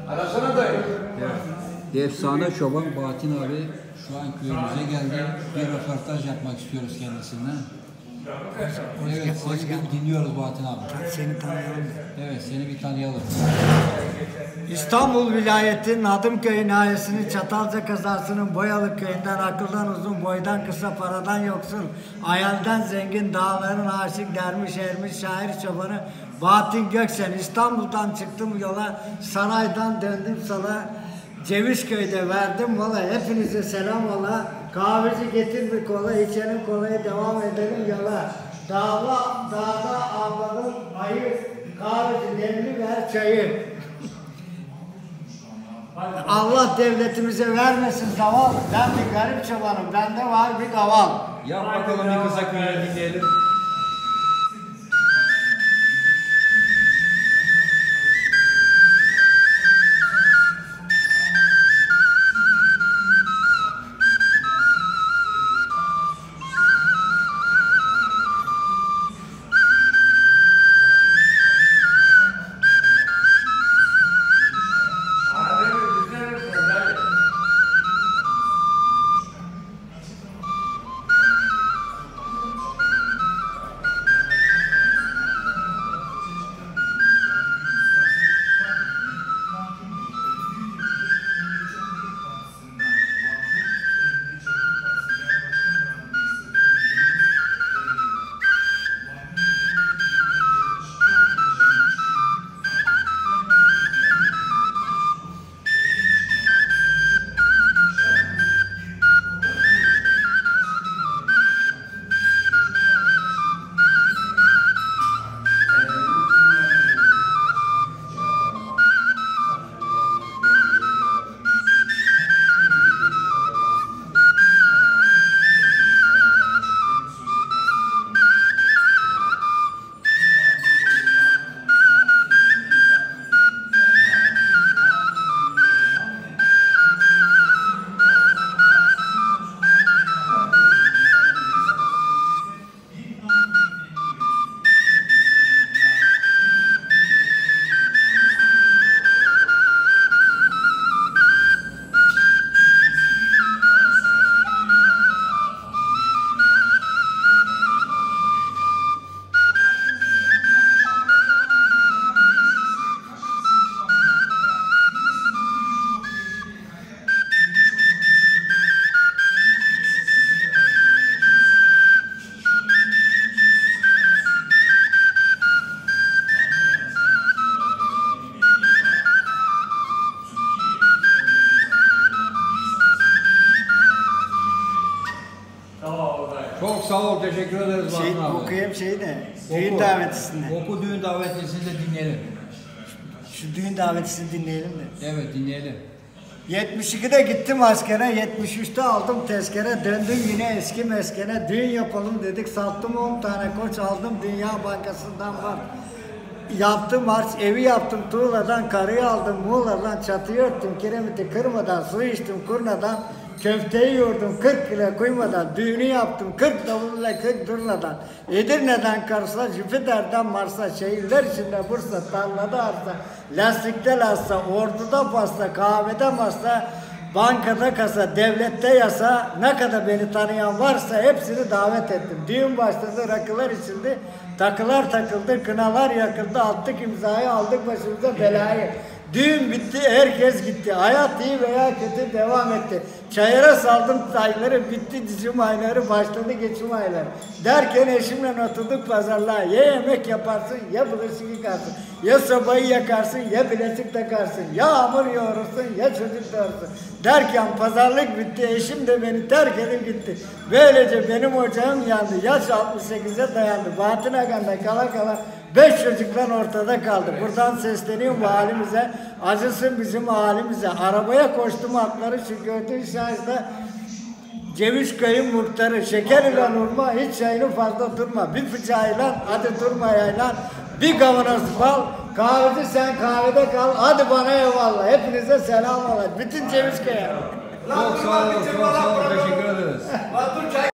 Arasana dayı. Efsane çoban Bahattin abi şu an köyümüze geldi. Bir röportaj yapmak istiyoruz kendisinden. Evet, seni dinliyoruz Bahattin abi. Seni tanıyalım. Evet, seni bir tanıyalım. İstanbul vilayetinin Hadımköy nahiyesinin Çatalca kazasının Boyalı köyünden akıldan uzun, boydan kısa, paradan yoksun, hayalden zengin, dağların aşık, dermiş ermiş, şair çobanı Bahattin Göksen. İstanbul'dan çıktım yola, saraydan döndüm sola, Cevizköy'de verdim mola. Hepinize selam ola. Kahveci getir bir kola, içelim kolayı, devam edelim yola. Dağda avladım ayı, kahveci demli ver çayı. Allah devletimize vermesin zaval. Ben bir garip çobanım. Bende var bir kaval. Yap bakalım bir kısa köyü dinleyelim. Çok sağ ol, teşekkür ederiz Bahattin abi. Okuyayım şeyi de. Düğün davetlisini. Oku düğün davetlisini de dinleyelim. Şu düğün davetlisini dinleyelim de. Evet, dinleyelim. 72'de gittim askere, 73'te aldım tezkere, döndüm yine eski meskene, düğün yapalım dedik, sattım 10 tane koç, aldım Dünya Bankası'ndan var. Yaptım harç, evi yaptım tuğladan, karıyı aldım Muğla'dan, çatıyı örttüm kiremiti kırmadan, su içtim kurnadan, köfteyi yoğurdum 40 kilo kuymadan, düğünü yaptım 40 davulla 40 durnadan, Edirne'den Kars'a, Jüpiter'den Mars'a, şehirler içinde Bursa, tarlada arsa, lastikte lassa, orduda pasta, kahvede masa, bankada kasa, devlette yasa, ne kadar beni tanıyan varsa hepsini davet ettim. Düğün başladı, rakılar içildi, takılar takıldı, kınalar yakıldı, attık imzayı, aldık başımıza belayı. Düğün bitti, herkes gitti. Hayat iyi veya kötü devam etti. Çayıra saldım sayıları, bitti dizim ayları, başladı geçim ayları. Derken eşimle oturduk pazarlığa. Ya yemek yaparsın, ya bulaşık yıkarsın. Ya sobayı yakarsın, ya bilezik takarsın. Ya hamur yoğurursun, ya çocuk doğursun. Derken pazarlık bitti, eşim de beni terk edip gitti. Böylece benim ocağım yandı. Yaş 68'e dayandı. Bahattin Agan'da kala kala 5 çocuklar ortada kaldı. Buradan sesleniyorum valimize. Acısın bizim halimize. Arabaya koştum atları şu gördüğün şahısda. Cevizköy'ün muhtarı. Şeker ile urma, hiç çayını fazla durma. Bir bıçağıyla hadi durma yaylan. Bir kavanoz bal. Kahveci sen kahvede kal. Hadi bana eyvallah. Hepinize selam ola. Bütün Cevizköy'e. Çok sağ ol, çok sağ ol. Teşekkür ederiz.